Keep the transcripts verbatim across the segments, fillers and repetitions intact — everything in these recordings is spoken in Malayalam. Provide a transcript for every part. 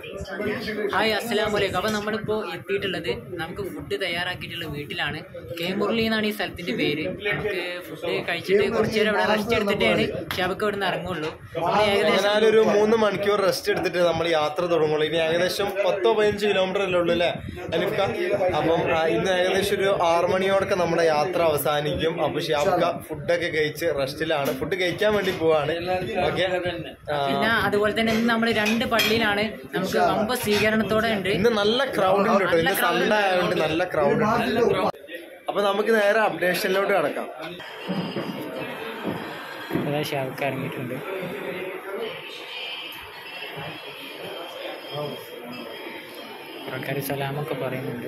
ഹായ് അസ്സലാമു അലൈക്കും. അപ്പോൾ നമ്മളിപ്പോൾ എത്തിയിട്ടുള്ളത് നമുക്ക് ഫുഡ് തയ്യാറാക്കിയിട്ടുള്ള വീട്ടിലാണ്. കെ മുരളി എന്നാണ് ഈ സ്ഥലത്തിൻ്റെ പേര്. നമുക്ക് ഫുഡ് കഴിച്ചിട്ട് കുറച്ച് നേരം ഇവിടെ റെസ്റ്റ് എടുത്തിട്ടാണ് ഷാബക്ക് ഇവിടെ നിന്ന് ഇറങ്ങുള്ളൂ. ഏകദേശം ഒരു മൂന്ന് മണിക്കൂർ റെസ്റ്റ് എടുത്തിട്ട് നമ്മൾ യാത്ര തുടങ്ങുള്ളൂ. ഇനി ഏകദേശം പത്തോ പതിനഞ്ച് കിലോമീറ്റർ അല്ലേ ഉള്ളൂ അല്ലേ അനിഫ്ക? അപ്പം ഇന്ന് ഏകദേശം ഒരു ആറ് മണിയോടൊക്കെ നമ്മുടെ യാത്ര അവസാനിക്കും. അപ്പൊ ഷാബക്ക ഫുഡൊക്കെ കഴിച്ച് റെസ്റ്റിലാണ്, ഫുഡ് കഴിക്കാൻ വേണ്ടി പോവാണ്. ഓക്കെ. പിന്നെ അതുപോലെ തന്നെ ഇന്ന് നമ്മൾ രണ്ട് പള്ളിയിലാണ്. നമുക്ക് വമ്പ സ്വീകരണത്തോടെ ഉണ്ട്. ഇന്ന് നല്ല ക്രൗഡ് ഉണ്ട് കേട്ടോ. ഇന്ന് സൺഡേ ആയതുകൊണ്ട് നല്ല ക്രൗഡ് ഉണ്ട്. അപ്പൊ നമുക്ക് നേരെ അപ്ഡേഷനിലോട്ട് കിടക്കാം. ഷാബക്ക് ഇറങ്ങിയിട്ടുണ്ട്. ആൾക്കാർ സലാമൊക്കെ പറയുന്നുണ്ട്.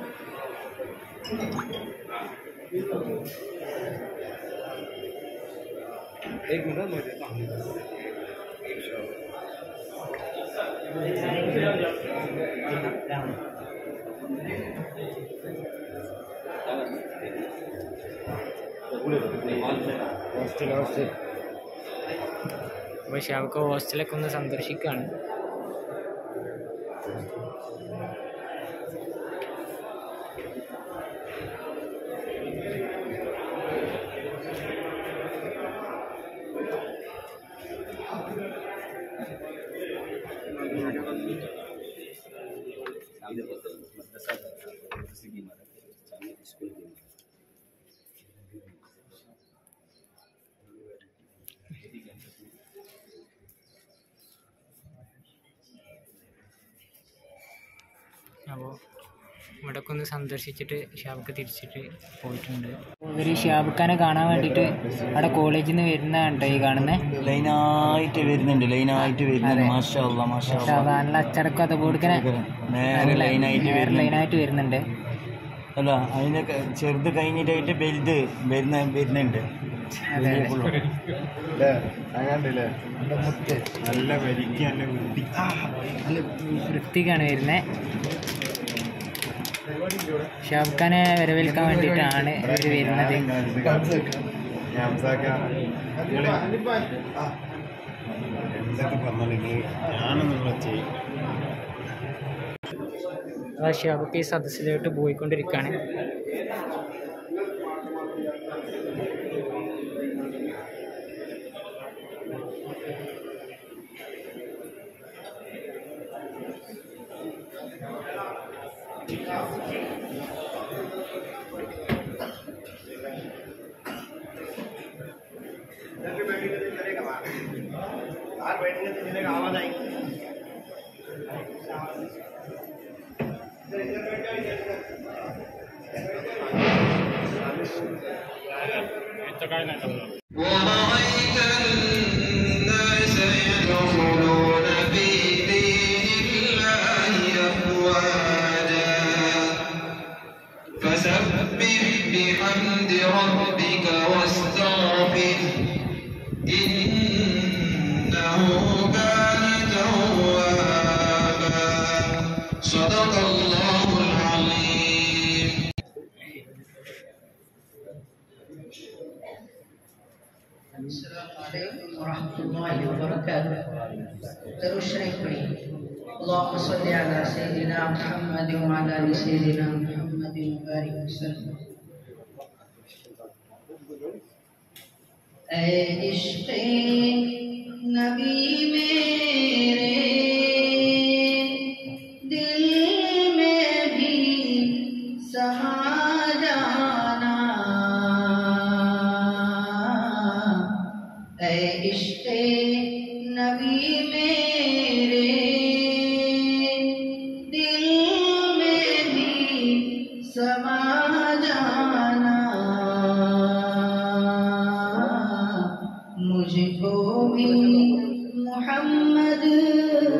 അപ്പോൾ ഷാബക്ക് ഹോസ്റ്റലൊക്കെ ഒന്ന് സന്ദർശിക്കുകയാണ്. അപ്പോൾ ഇവിടെയൊക്കെ ഒന്ന് സന്ദർശിച്ചിട്ട് ഷാബക്ക് തിരിച്ചിട്ട് പോയിട്ടുണ്ട്. ഇവർ ഷാബക്കാനെ കാണാൻ വേണ്ടിയിട്ട് അവിടെ കോളേജിൽ നിന്ന് വരുന്നതാണ് ഈ കാണുന്നത്. ലൈനായിട്ട് വരുന്നുണ്ട് ലൈനായിട്ട് വരുന്നുണ്ട് മാഷാ അല്ലാഹ് മാഷാ അല്ലാഹ്. നല്ല അച്ചടക്കം അതുപോലെ നേരെ ലൈനായിട്ട് ലൈനായിട്ട് വരുന്നുണ്ട്. അല്ല അതിൻ്റെ ചെറുത് കഴിഞ്ഞിട്ടായിട്ട് വലുത് വരുന്ന വരുന്നുണ്ട്. നല്ല വരിക്ക് നല്ല വൃത്തിക്കാണ് വരുന്നത്. ഷാബക്കാനെ വരവേൽക്കാൻ വേണ്ടിയിട്ടാണ് ഇവർ വരുന്നത്. ഷാബക്ക് ഈ സദസ്സിലോട്ട് പോയിക്കൊണ്ടിരിക്കുകയാണ്. اللهم صل على سيدنا محمد وعلى ال سيدنا محمد وبارك وسلم. اے عشق نبی میرے دل میں بھی سما جانا. اے عشق نبی میرے दिल में भी समा जाना. मुझको भी मोहम्मद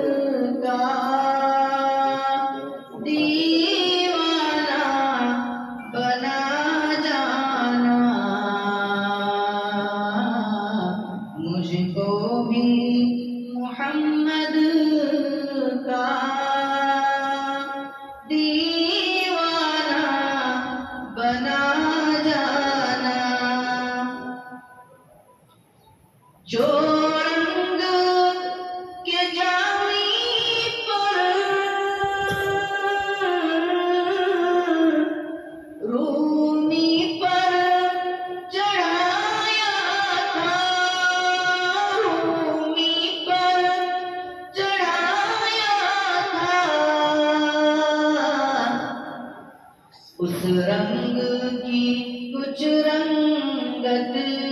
रंग की कुछ रंगत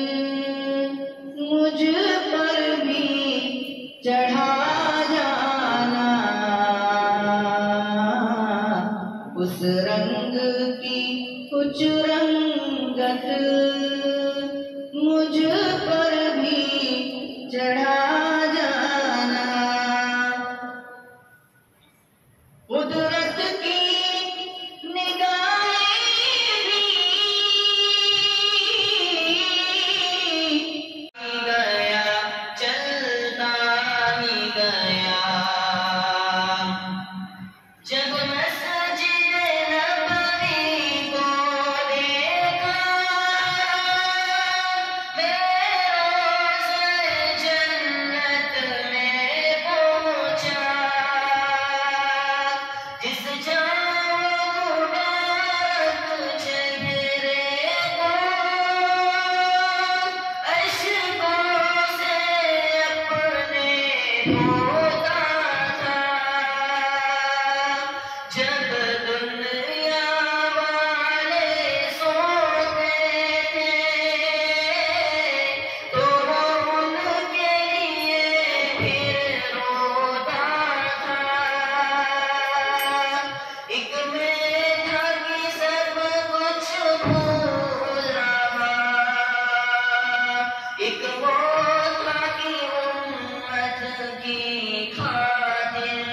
मुझ पर भी चढ़ा जाना, उस रंग की कुछ रंगत मुझ पर भी चढ़ा जाना। कुदरत की निगाहें भी गया चलता ही गया, जब मस्जिद नबवी को देखा मैं रोज़े जन्नत में पहुंचा। जिस जाम मुबारक चेहरे को अश्कों से अपने धोता था, जब दुनिया वाले सोते थे तो वो उनके लिए फिर रोता था। एक मैं था कि सब कुछ भूल रहा, एक वो था कि उम्मत की खातिर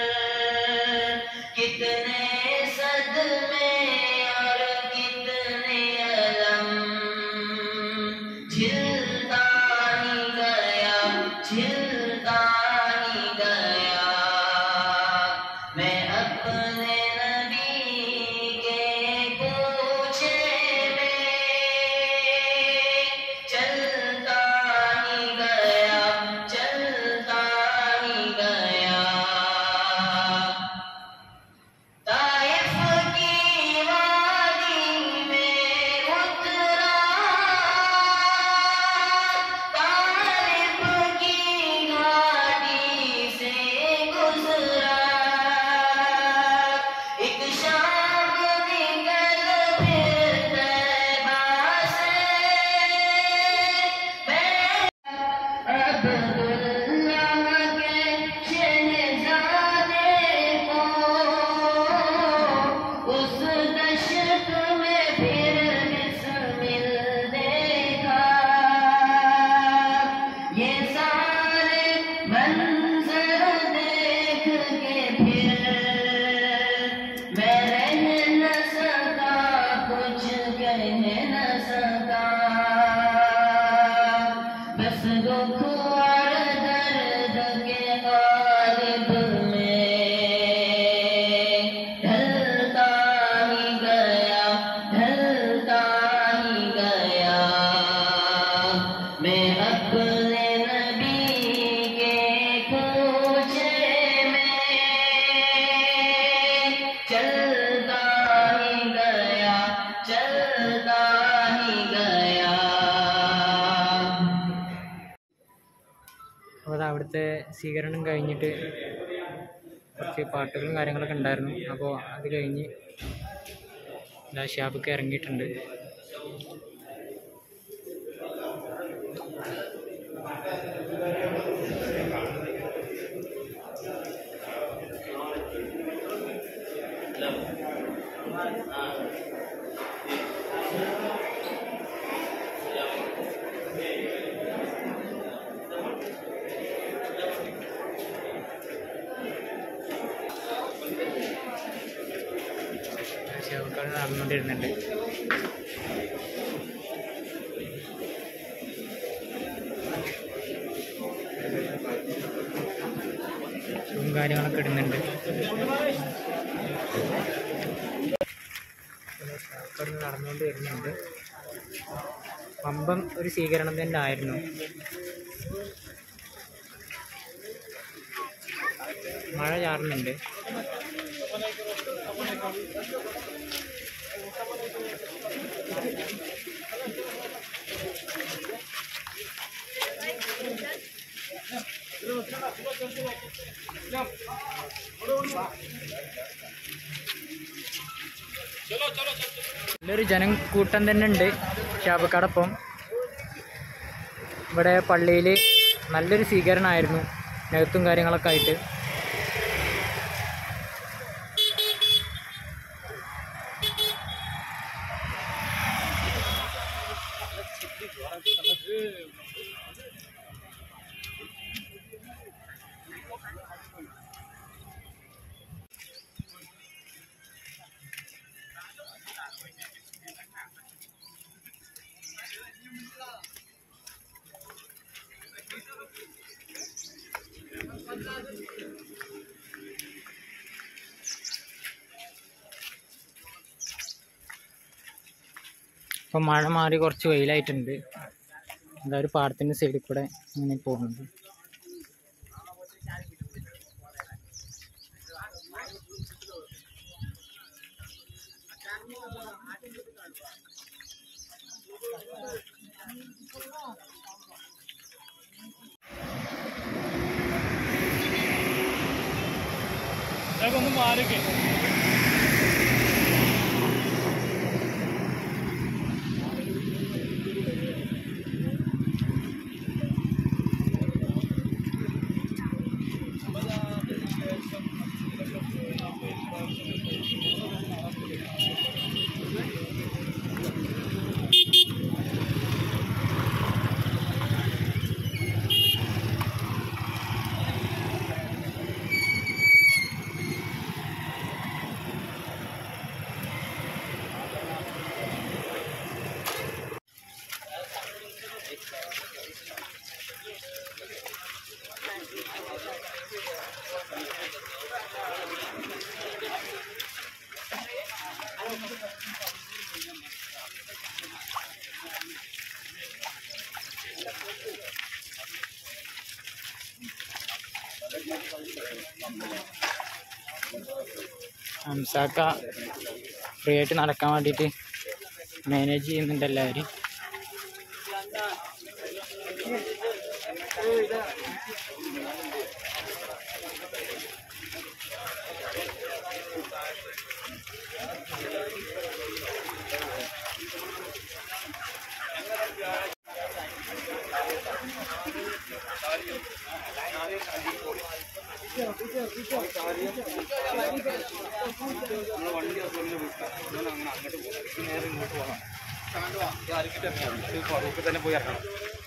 कितने सदमे और कितने अलम झिलता ही गया, झिलता ही गया। मैं अपने नबी के पूछे में चलता ही गया, चलता ही गया। ताइफ की वादी में उतरा, ताइफ की घाटी से गुजरा, एक शाम निकल फिर तैबा से मैं अब्दुल्लाह के शहजादे को उस दशत में फिर बिस्मिल देखा। ये सारे मंजर देख के फिर मैं रह न सका, कुछ कह न सका, बस दुख और दर्द के गालिब में ढलता ही गया, ढलता ही गया। मैं अपने नबी के पूछे में चलता ही गया, चलता ही गया। അപ്പോൾ അത് അവിടുത്തെ സ്വീകരണം കഴിഞ്ഞിട്ട് കുറച്ച് പാട്ടുകളും കാര്യങ്ങളൊക്കെ ഉണ്ടായിരുന്നു. അപ്പോൾ അത് കഴിഞ്ഞ് ഇതാ ഷിഹാബൊക്കെ ഇറങ്ങിയിട്ടുണ്ട്. ഷിഹാബൊക്കെ നടന്നുകൊണ്ടിരുന്നുണ്ട്. ഷൂവും കാര്യങ്ങളൊക്കെ ഇടുന്നുണ്ട്. ഷിഹാബൊക്കെ നടന്നുകൊണ്ട് വരുന്നുണ്ട്. പമ്പം ഒരു സ്വീകരണം തന്നെ ആയിരുന്നു. മഴ ചാറുന്നുണ്ട്. നല്ലൊരു ജനം കൂട്ടം തന്നെ ഉണ്ട് ഷാബക്കാടൊപ്പം. ഇവിടെ പള്ളിയിൽ നല്ലൊരു സ്വീകരണമായിരുന്നു, നെഹത്തും കാര്യങ്ങളൊക്കെ ആയിട്ട്. ഇപ്പം മഴ മാറി കുറച്ച് വെയിലായിട്ടുണ്ട്. എന്താ ഒരു പാടത്തിൻ്റെ സൈഡിൽ കൂടെ ഇങ്ങനെ പോകുന്നുണ്ട്. ഒന്ന് മാറിക്കേ. ഹംസാക്ക ഫ്രീ ആയിട്ട് നടക്കാൻ വേണ്ടിയിട്ട് മാനേജ് ചെയ്യുന്നുണ്ട് എല്ലാവരും. തന്നെ പോയി ഇറങ്ങണം.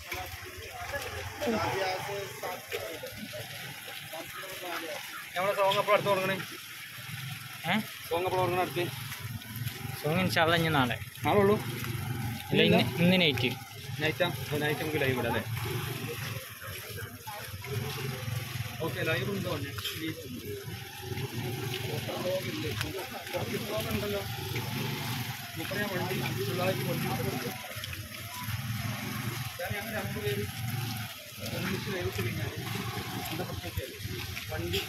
നമ്മളെ സോങ് അപ്പോൾ അടുത്ത് തുടങ്ങണേ. ഏഹ് സോങ് അപ്പോൾ തുടങ്ങണ അടുത്ത് സോങ് ഇൻഷാല്ലാ ഇനി നാളെ നാളെ ഉള്ളൂ. ഇല്ല ഇന്ന് ഇന്ന് നൈറ്റ് നൈറ്റാ നൈറ്റ് നമുക്ക് ലൈവ് ഇടാം അല്ലേ? ഓക്കെ ലൈവ് ഉണ്ടോ? ഉണ്ടല്ലോ മുപ്പറ വണ്ടി പിള്ളേർക്ക് അങ്ങനെ രണ്ട് പേര് ഒന്നിച്ച് ലൈവ് കഴിഞ്ഞാൽ എന്താ പ്രശ്നമൊക്കെ വണ്ടി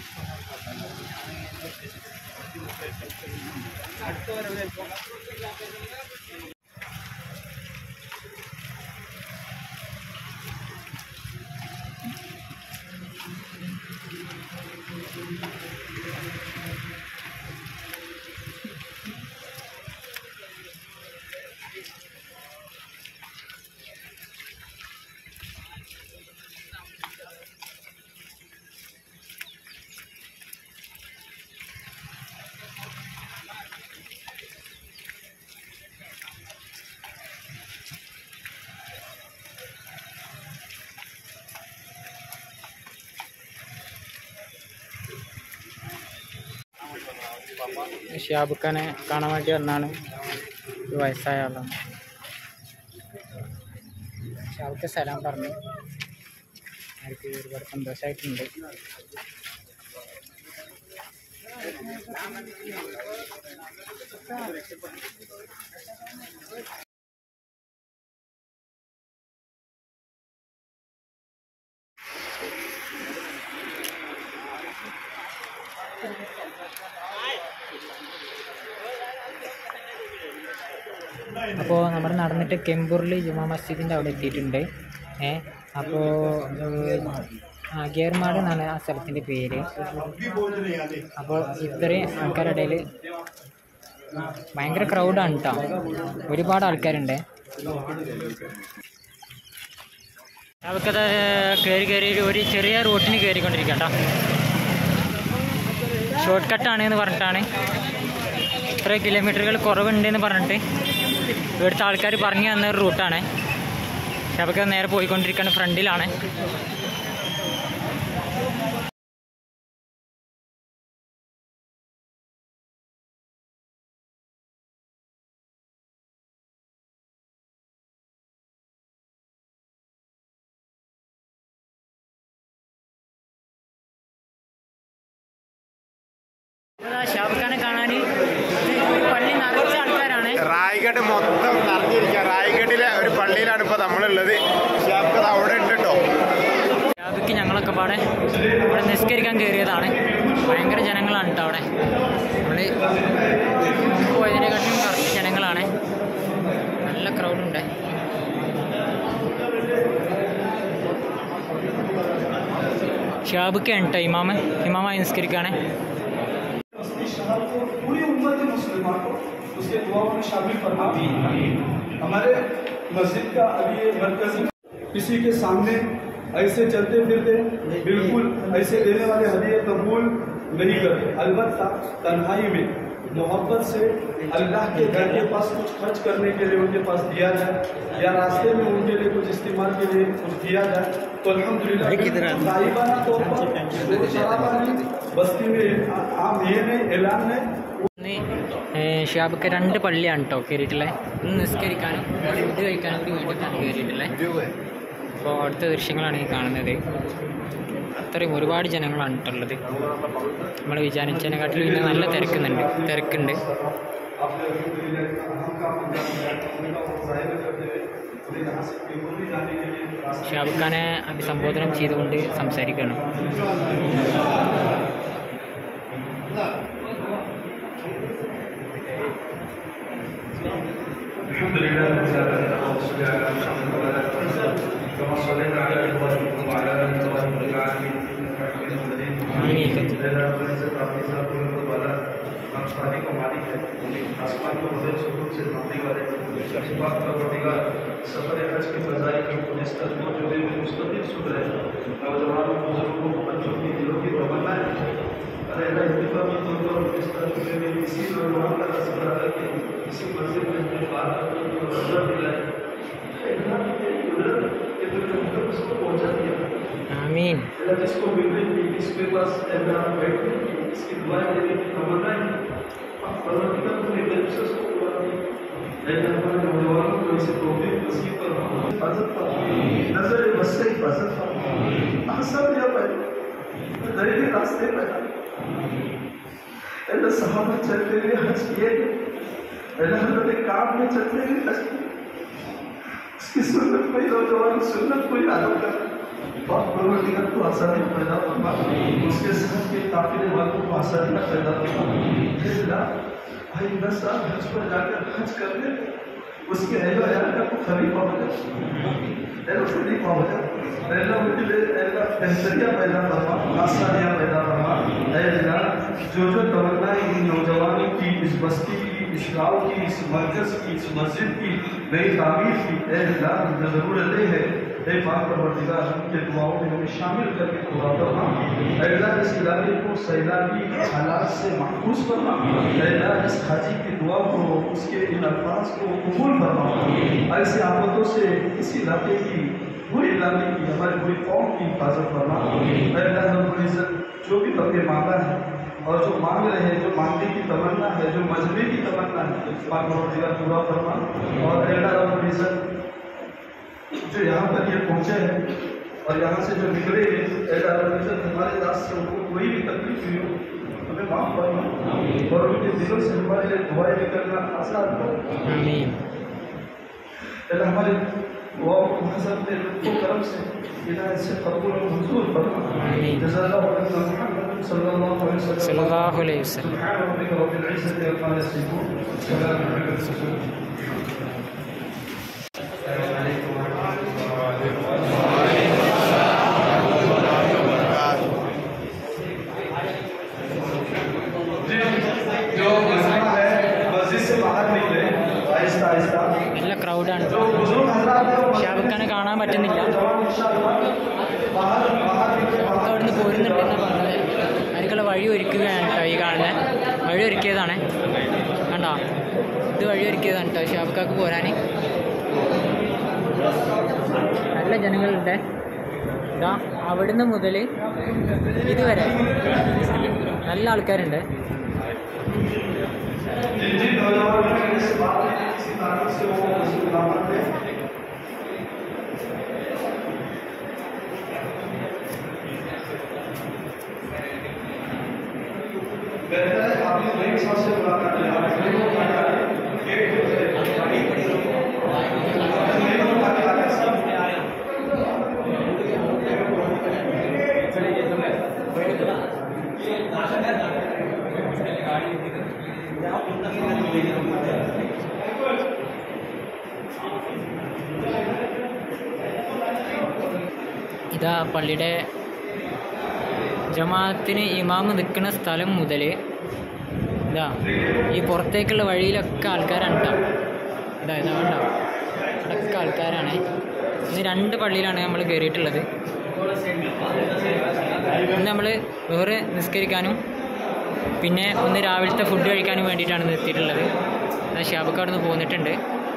അടുത്ത വരെ പോകാം. ഷിയാബുഖാനെ കാണാൻ വേണ്ടി വന്നാണ്. ഒരു വയസ്സായ ആളാണ്. ഷിയാബുക്ക് സലാം പറഞ്ഞു. അവർക്ക് ഒരുപാട് സന്തോഷമായിട്ടുണ്ട്. അപ്പോൾ നമ്മൾ നടന്നിട്ട് കെമ്പൂറിൽ ജുമാ മസ്ജിദിൻ്റെ അവിടെ എത്തിയിട്ടുണ്ട്. ഏ അപ്പോൾ ഗേർമാട് എന്നാണ് ആ സ്ഥലത്തിൻ്റെ പേര്. അപ്പോൾ ഇത്രയും ആൾക്കാരുടെ ഇടയിൽ ഭയങ്കര ക്രൗഡാണ് കേട്ടോ, ഒരുപാട് ആൾക്കാരുണ്ട്. അവർക്കത് കയറി കയറി ഒരു ചെറിയ റൂട്ടിന് കയറിക്കൊണ്ടിരിക്കുക കേട്ടോ. ഷോർട്ട് കട്ടാണ് എന്ന് പറഞ്ഞിട്ടാണ്, ഇത്ര കിലോമീറ്ററുകൾ കുറവുണ്ടെന്ന് പറഞ്ഞിട്ട് ഇവിടുത്തെ ആൾക്കാർ പറഞ്ഞു തന്ന ഒരു റൂട്ടാണ്. പക്ഷെ അവർക്ക് നേരെ പോയിക്കൊണ്ടിരിക്കുകയാണ്, ഫ്രണ്ടിലാണ്. ഷാബുഖാനെ കാണാൻ ഒരു പള്ളി നിറച്ച ആൾക്കാരാണ്. റായ്ഗഡ് മൊത്തം നിറഞ്ഞിരിക്കുക. റായ്ഗഡിലെ ഒരു പള്ളിയിലാണ് ഇപ്പോൾ നമ്മളുള്ളത്. ഷാബുഖ് അവിടെ ഉണ്ട് കേട്ടോ. ഷാബുക്ക് ഞങ്ങളൊക്കെ പാടെ ഇവിടെ നിസ്കരിക്കാൻ കയറിയതാണ്. ഭയങ്കര ജനങ്ങളാണ് കേട്ടോ അവിടെ. നമ്മൾ പോയതിനെക്കാട്ടും കുറച്ച് ജനങ്ങളാണ്, നല്ല ക്രൗഡുണ്ട്. ഷാബുക്കാണ് കേട്ടോ ഇമാമ്, ഇമാമായി നിസ്കരിക്കുകയാണ്. पूरी उम्मत मुसलमान को उसके दुआओं में शामिल फरमा। हमारे मस्जिद का अभी ये मरकजी किसी के सामने ऐसे चलते फिरते बिल्कुल ऐसे देने वाले हदिये कबूल नहीं करते। अलबत्ता तन्हाई में मोहब्बत से अल्लाह के घर के पास कुछ खर्च करने के लिए उनके पास दिया जाए, या रास्ते में उनके लिए कुछ इस्तेमाल के लिए कुछ दिया जाए, तो अल्हम्दुलिल्लाह गाइबाना तौर पर बस्ती में आम ये नहीं ऐलान नहीं। ഷാബുക്ക് രണ്ട് പള്ളിയാണ് കേട്ടോ കയറിയിട്ടുള്ളത്. ഒന്ന് നിസ്കരിക്കാനും ഫുഡ് കഴിക്കാനും കൂടി വേണ്ടിയിട്ടാണ് കയറിയിട്ടുള്ളത്. അപ്പോൾ അടുത്ത ദൃശ്യങ്ങളാണ് ഈ കാണുന്നത്. അത്രയും ഒരുപാട് ജനങ്ങളാണ് കേട്ടുള്ളത്. നമ്മൾ വിചാരിച്ചതിനെക്കാട്ടിലും ഇന്ന് നല്ല തിരക്കുന്നുണ്ട് തിരക്കുണ്ട് ഷാബുഖാനെ അഭിസംബോധന ചെയ്തുകൊണ്ട് സംസാരിക്കണം. सफर हज की बजाय की पुलिस का जो जो है मुस्तकिल सुन रहे हैं नौजवानों बुजुर्गों बच्चों की दिलों की तमन्ना है। अरे अल्लाह इत्तिफाकी तौर पर इस तरह में इसी नौजवान का तस्करा करके इसी मस्जिद में जो बात करते हैं जो नजर दिलाए कि तो जो तक उसको पहुंचा दिया। आमीन। अल्लाह जिसको मिलने की इसके पास अल्लाह बैठने की इसकी दुआएं देने की तमन्ना है। परवरदिगार को निर्देश से उसको पूरा हमारे नौजवानों को इसे तौफीक नसीब फरमा, हिफाजत फरमा, नजर बस से हिफाजत फरमा, आसान या पैदा दरीले रास्ते पैदा। अल्लाह सहाबा चलते हुए हज किए, अल्लाह हजरत काम में चलते हुए हज किए। उसकी सुन्नत कोई नौजवान सुन्नत कोई आदम कर बहुत परवरदिगार को आसानी पैदा फरमा, उसके साथ के काफिले वालों को आसानी पैदा फरमा। भाई दस साल हज पर जाकर हज कर ले, उसके अहलो यार का को खलीफा हो जाए, अहलो खलीफा हो जाए, अहलो उनके लिए अहला बेहतरिया पैदा फरमा, आसानियाँ पैदा फरमा। अहला जो जो तमन्नाएं इन नौजवानों की, इस बस्ती की, इस गाँव की, इस मरकज की, इस मस्जिद की नई तामीर की अहला जो ज़रूरतें हैं, ए पाक परवरदिगार उनके दुआओं में हमें शामिल करके पूरा फरमा। अल्लाह इस इलाके को सैलाबी हालात से महफूज फरमा। अल्लाह इस हाजी की दुआ को, उसके इन अल्फाज को कबूल फरमा। ऐसी आफतों से इस इलाके की, पूरे इलाके की, हमारी पूरी कौम की हिफाजत फरमा। अल्लाह रब्बुल इज़्ज़त जो भी हमने मांगा है और जो मांग रहे हैं, जो मांगने की तमन्ना है, जो मजमे की तमन्ना है, पाक परवरदिगार पूरा फरमा। और अल्लाह रब्बुल इज़्ज़त जो यहाँ पर ये पहुँचे हैं और यहाँ से जो निकले हैं, हमारे रास्ते से उनको कोई भी तकलीफ हुई हो हमें माफ़ करना और उनके दिलों से हमारे लिए दुआएं करना आसान करो। हमारे दुआओं को हसरत को करम से इनायत से कबूल और मंजूर फरमा। जज़ाकल्लाहु मुहम्मद सल्लल्लाहु अलैहि वसल्लम सल्लल्लाहु अलैहि वसल्लम। रब्बिल इज़्ज़ति अम्मा यसिफून, सलामुन अलल मुरसलीन। जो मसला है ഷിഹാബ് കാണാൻ പറ്റുന്നില്ല. അവിടുന്ന് പോരുന്നുണ്ടെന്നാണ് പറഞ്ഞത്. അതിലേക്കുള്ള വഴി ഒരുക്കുകയാണ് കേട്ടോ ഈ കാണുന്നത്. വഴി ഒരുക്കിയതാണ് കണ്ടോ, ഇത് വഴി ഒരുക്കിയതാണ് കേട്ടോ ഷിഹാബ് പോരാൻ. നല്ല ജനങ്ങളുണ്ട്. ഇതാ അവിടുന്ന് മുതൽ ഇതുവരെ നല്ല ആൾക്കാരുണ്ട്. ഇതാ പള്ളിയുടെ ജമാഅത്തിന് ഇമാമ് നിൽക്കുന്ന സ്ഥലം മുതൽ ഇതാ ഈ പുറത്തേക്കുള്ള വഴിയിലൊക്കെ ആൾക്കാരാണ് കേട്ടോ. ഇതാ ഇതാ കണ്ടോ, അവിടെയൊക്കെ ആൾക്കാരാണ്. ഇന്ന് രണ്ട് പള്ളിയിലാണ് നമ്മൾ കയറിയിട്ടുള്ളത്. ഇന്ന് നമ്മൾ വേറെ നിസ്കരിക്കാനും പിന്നെ ഒന്ന് രാവിലത്തെ ഫുഡ് കഴിക്കാനും വേണ്ടിയിട്ടാണ് നിർത്തിയിട്ടുള്ളത്. ഷിഹാബ് അവിടെ നിന്ന് പോന്നിട്ടുണ്ട്.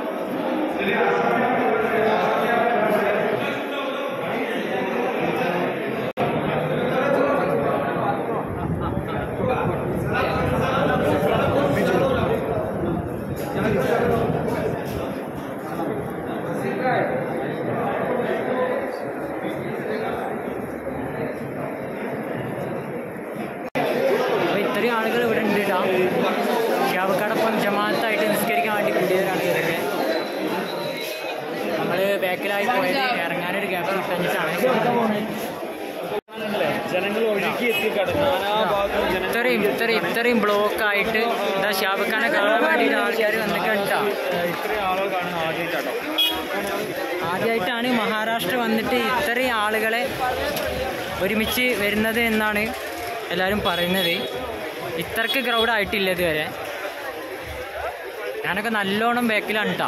അപ്പോൾ ഇത്രയും ആളുകൾ ഇവിടെ ഉണ്ട് കേട്ടോ. ഷിഹാബിക്കടൊപ്പം ജമാഅത്തായിട്ട് നിസ്കരിക്കാൻ വേണ്ടി കൂടിയവരാണ് ഇവരൊക്കെ. നമ്മൾ ബാക്കിലായി പോയത് ഇറങ്ങാനൊരു ഗ്യാപ്പ് കിട്ടാഞ്ഞിട്ടാണ്. ഇത്രയും ഇത്രയും ഇത്രയും ബ്ലോക്കായിട്ട് എന്താ ഷിഹാബിക്കാനെ കാണാൻ വേണ്ടിയിട്ട് ആൾക്കാർ വന്നിട്ട് കേട്ടോ. ആദ്യമായിട്ടാണ് മഹാരാഷ്ട്ര വന്നിട്ട് ഇത്രയും ആളുകളെ ഒരുമിച്ച് വരുന്നത് എന്നാണ് എല്ലാവരും പറയുന്നത്. ഇത്രയ്ക്ക് ക്രൗഡായിട്ടില്ല ഇതുവരെ. ഞാനൊക്കെ നല്ലോണം ബാക്കിലാണ് കേട്ടോ.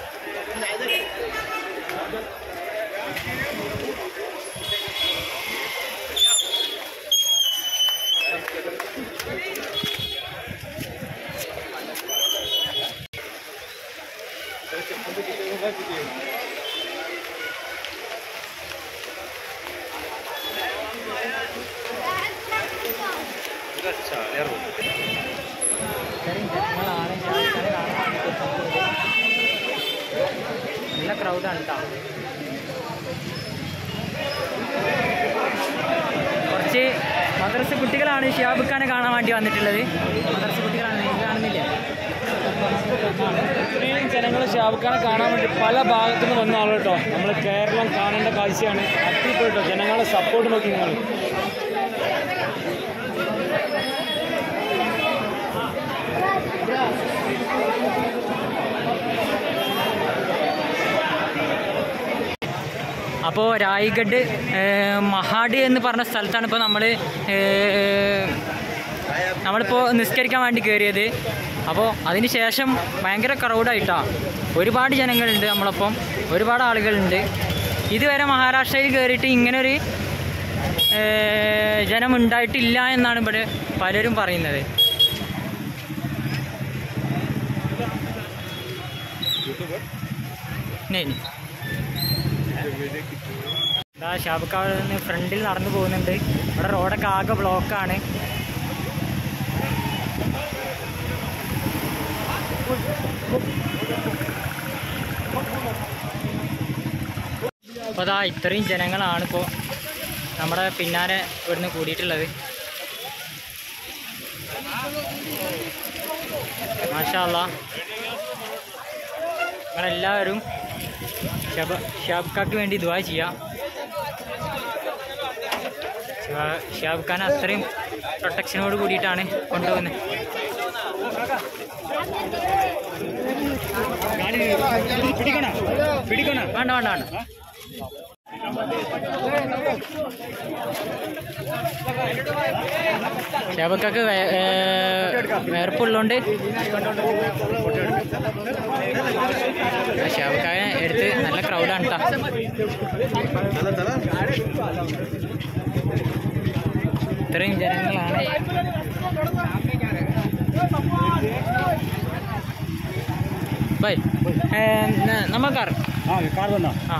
നല്ല ക്രൗഡാണ് കേട്ടോ. കുറച്ച് മദ്രസ കുട്ടികളാണ് ഷിഹാബിക്കാനെ കാണാൻ വേണ്ടി വന്നിട്ടുള്ളത്. മദ്രസ കുട്ടികളാണ്, കാണുന്നില്ല. ഇത്രയും ജനങ്ങൾ ഷിഹാബിക്കാനെ കാണാൻ വേണ്ടി പല ഭാഗത്തു നിന്ന് വന്ന ആളോ കേട്ടോ. നമ്മൾ കേരളം കാണേണ്ട കാഴ്ചയാണ്. അടിപൊളിട്ടോ, ജനങ്ങളുടെ സപ്പോർട്ട് നോക്കി നിങ്ങൾ. അപ്പോൾ രായ്ഗഡ് മഹാഡ് എന്ന് പറഞ്ഞ സ്ഥലത്താണ് ഇപ്പോൾ നമ്മൾ നമ്മളിപ്പോൾ നിസ്കരിക്കാൻ വേണ്ടി കയറിയത്. അപ്പോൾ അതിന് ശേഷം ഭയങ്കര ക്രൗഡായിട്ടാണ്. ഒരുപാട് ജനങ്ങളുണ്ട് നമ്മളൊപ്പം, ഒരുപാട് ആളുകളുണ്ട്. ഇതുവരെ മഹാരാഷ്ട്രയിൽ കയറിയിട്ട് ഇങ്ങനൊരു ജനമുണ്ടായിട്ടില്ല എന്നാണ് ഇവിടെ പലരും പറയുന്നത്. ഷിഹാബിക്ക നിന്ന് ഫ്രണ്ടിൽ നടന്നു പോകുന്നുണ്ട്. ഇവിടെ റോഡൊക്കെ ആകെ ബ്ലോക്കാണ്. അപ്പോൾ അതാ ഇത്രയും ജനങ്ങളാണ് ഇപ്പോൾ നമ്മുടെ പിന്നാലെ ഇവിടുന്ന് കൂടിയിട്ടുള്ളത്. മാഷാ അല്ലാഹ്, നിങ്ങളെല്ലാവരും ഷിഹാബിക്കക്ക് വേണ്ടി ദുആ ചെയ്യാം. ഷിഹാബ് ഖാൻ അത്രയും പ്രൊട്ടക്ഷനോട് കൂടിയിട്ടാണ് കൊണ്ടുപോകുന്നത്. വേണ്ട വേണ്ട വേണ്ട ഷാബക്കാക്ക് വേർപ്പുള്ളതുകൊണ്ട് ഷാബക്കാനെ എടുത്ത് നല്ല ക്രൗഡാണ് കേട്ടോ. ഇത്രയും ജനങ്ങളാണ്. ബൈ നമ്മ കാർ കാർ വന്നോ? ആ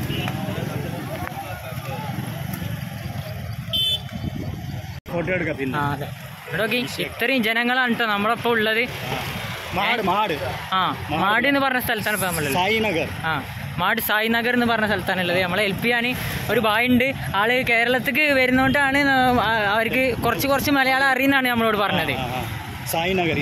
ഫോട്ടോ എടുക്കാം പിന്നെ. ആ അതെ. ഇവിടെ നോക്കി ഇത്രയും ജനങ്ങളാണ് കേട്ടോ നമ്മളിപ്പോൾ ഉള്ളത്. മാട് മാട് ആ മാട് എന്ന് പറഞ്ഞ സ്ഥലത്താണ് ഇപ്പോൾ നമ്മളുള്ളത്. സായിനഗർ. ആ മാട് സായി നഗർ എന്ന് പറഞ്ഞ സ്ഥലത്താണുള്ളത്. നമ്മളെ ഹെൽപ്പ് ചെയ്യാൻ ഒരു ബായ് ഉണ്ട്. ആള് കേരളത്തിലേക്ക് വരുന്നതുകൊണ്ടാണ് അവർക്ക് കുറച്ച് കുറച്ച് മലയാളം അറിയുന്നതാണ് നമ്മളോട് പറഞ്ഞത്. സായിനഗർ.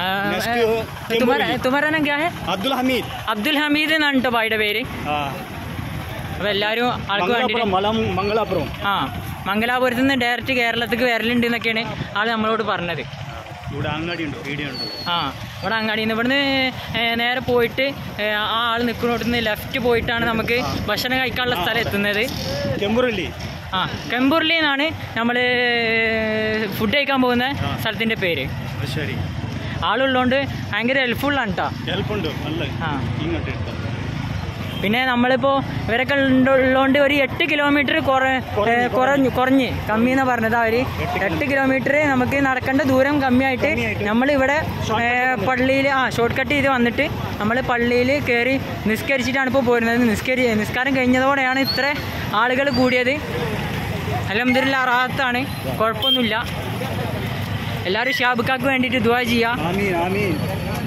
തുമരാ നാം ക്യാ ഹൈ? അബ്ദുൽ ഹമീദ്. അബ്ദുൽ ഹമീദ് എന്നാണ് കേട്ടോ ബായുടെ പേര്. അപ്പോൾ എല്ലാവരും ആൾക്ക് വേണ്ടി മംഗലാപുരം. ആ മംഗലാപുരത്ത് നിന്ന് ഡയറക്റ്റ് കേരളത്തിലേക്ക് വരലുണ്ട് എന്നൊക്കെയാണ് ആൾ നമ്മളോട് പറഞ്ഞത്. ഇവിടെ അങ്ങാടി ഉണ്ട്, പീടിക ഉണ്ട്. ആ ഇവിടെ അങ്ങാടിയിൽ നിന്ന് ഇവിടുന്ന് നേരെ പോയിട്ട് ആ ആൾ നിൽക്കുന്നിടത്ത് നിന്ന് ലെഫ്റ്റ് പോയിട്ടാണ് നമുക്ക് ഭക്ഷണം കഴിക്കാനുള്ള സ്ഥലം എത്തുന്നത്. കെമ്പുർലി. ആ കെമ്പുർലി എന്നാണ് നമ്മൾ ഫുഡ് കഴിക്കാൻ പോകുന്ന സ്ഥലത്തിൻ്റെ പേര്. ശരി. ആളുള്ളതുകൊണ്ട് ഭയങ്കര ഹെൽപ്ഫുള്ളാണ് കേട്ടോ. ഹെൽപ്പുണ്ട്. ആ ഇങ്ങോട്ട് പിന്നെ നമ്മളിപ്പോൾ ഇവരൊക്കെ ഉള്ളതുകൊണ്ട് ഒരു എട്ട് കിലോമീറ്റർ കുറഞ്ഞ് കുറഞ്ഞ് കമ്മി എന്നാണ് പറഞ്ഞത് അവർ. എട്ട് കിലോമീറ്റർ നമുക്ക് നടക്കേണ്ട ദൂരം കമ്മിയായിട്ട് നമ്മളിവിടെ പള്ളിയിൽ ആ ഷോർട്ട് കട്ട് ചെയ്ത് വന്നിട്ട് നമ്മൾ പള്ളിയിൽ കയറി നിസ്കരിച്ചിട്ടാണ് ഇപ്പോൾ പോരുന്നത്. നിസ്കരി നിസ്കാരം കഴിഞ്ഞതോടെയാണ് ഇത്ര ആളുകൾ കൂടിയത്. അൽഹംദുലില്ലാഹ് റാഹത്താണ്, കുഴപ്പമൊന്നുമില്ല. എല്ലാവരും ഷാബുക്കാക്ക് വേണ്ടിയിട്ട് ദുആ ചെയ്യാം. ആമീൻ ആമീൻ.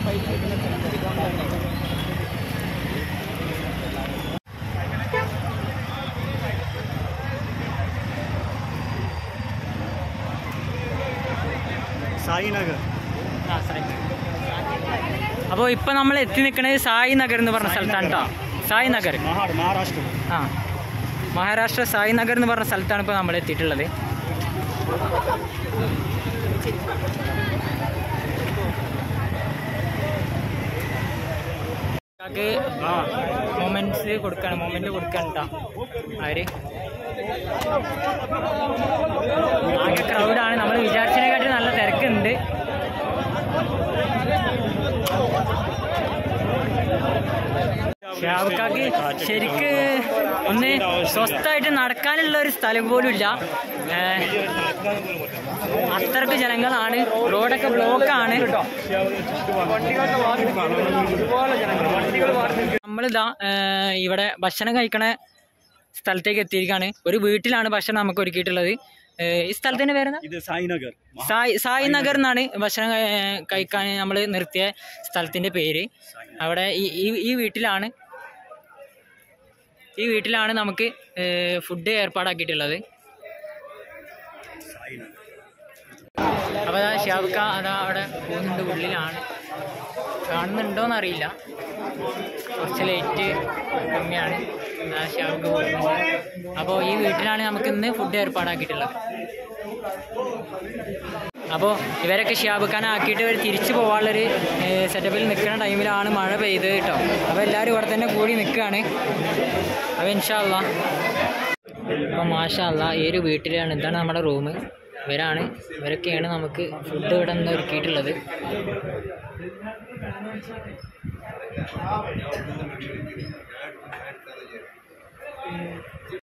സായിനഗർ. അപ്പോൾ ഇപ്പം നമ്മൾ എത്തി നിൽക്കുന്നത് സായി നഗർ എന്ന് പറഞ്ഞ സ്ഥലത്താണ് കേട്ടോ. സായി നഗർ മഹാരാഷ്ട്ര. ആ മഹാരാഷ്ട്ര സായി നഗർ എന്ന് പറഞ്ഞ സ്ഥലത്താണ് ഇപ്പോൾ നമ്മൾ എത്തിയിട്ടുള്ളത്. മൊമെന്റ്സ് കൊടുക്കാണ് മൊമെന്റ് കൊടുക്കാണ് കേട്ടോ അവര്. ആകെ ക്രൗഡാണ്. നമ്മൾ വിചാരിച്ചതിനെക്കാട്ടി നല്ല തിരക്കുണ്ട്. ഷാബുക്കാക്ക് ശരിക്ക് ഒന്ന് സ്വസ്ഥമായിട്ട് നടക്കാനുള്ള ഒരു സ്ഥലം പോലും ഇല്ല. അത്രക്ക് ജനങ്ങളാണ്. റോഡൊക്കെ ബ്ലോക്കാണ്. നമ്മളിതാ ഇവിടെ ഭക്ഷണം കഴിക്കണ സ്ഥലത്തേക്ക് എത്തിയിരിക്കുകയാണ്. ഒരു വീട്ടിലാണ് ഭക്ഷണം നമുക്ക് ഒരുക്കിയിട്ടുള്ളത്. ഈ സ്ഥലത്തിൻ്റെ പേരെന്താ? സായിനഗർ. സായി സായി നഗർ എന്നാണ് ഭക്ഷണം കഴിക്കാൻ നമ്മൾ നിർത്തിയ സ്ഥലത്തിൻ്റെ പേര്. അവിടെ ഈ ഈ വീട്ടിലാണ് ഈ വീട്ടിലാണ് നമുക്ക് ഫുഡ് ഏർപ്പാടാക്കിയിട്ടുള്ളത്. അപ്പോൾ അതാ ഷാബുക്ക അതാ അവിടെ പോകുന്നുണ്ട്. ഉള്ളിലാണ്. കാണുന്നുണ്ടോയെന്നറിയില്ല, കുറച്ച് ലൈറ്റ് കമ്മിയാണ്. ആ ഷാബുക്ക പോകുന്നുണ്ട്. അപ്പോൾ ഈ വീട്ടിലാണ് നമുക്ക് ഇന്ന് ഫുഡ് ഏർപ്പാടാക്കിയിട്ടുള്ളത്. അപ്പോൾ ഇവരൊക്കെ ഷാബുഖാനെ ആക്കിയിട്ട് ഇവർ തിരിച്ചു പോകാനുള്ളൊരു സെറ്റപ്പിൽ നിൽക്കുന്ന ടൈമിലാണ് മഴ പെയ്തത് കേട്ടോ. അപ്പോൾ എല്ലാവരും ഇവിടെ തന്നെ കൂടി നിൽക്കുകയാണ്. അപ്പോൾ ഇൻഷാ അല്ലാ. അപ്പോൾ മാഷാ അല്ലാ ഈ ഒരു വീട്ടിലാണ്. ഇതാണ് നമ്മുടെ റൂം. ഇവരാണ് ഇവരൊക്കെയാണ് നമുക്ക് ഫുഡ് ഇവിടെ നിന്ന് ഒരുക്കിയിട്ടുള്ളത്.